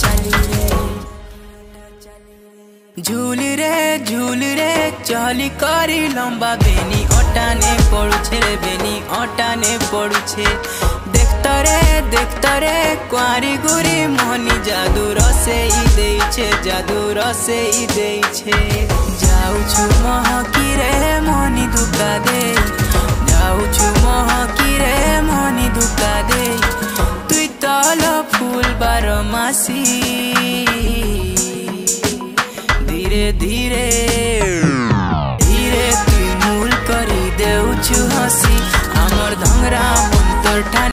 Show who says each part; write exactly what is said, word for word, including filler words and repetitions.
Speaker 1: झूल रे झूल रे चली करी लंबा बेनी अटाने पड़ुछे रे बेनी अटाने पड़ुछे देखत रे देखत रे कुआरी गुरी मोहनी जादू रसे ई देइछे जादू रसे ई देइछे जाउछु महकी रे मोहनी दुका दे जाउछु महकी रे मोहनी दुका दे तुई तल फूल बारमासी धीरे धीरे धीरे तुई मूल करी देउछु हसी हमर धंगरा मंतर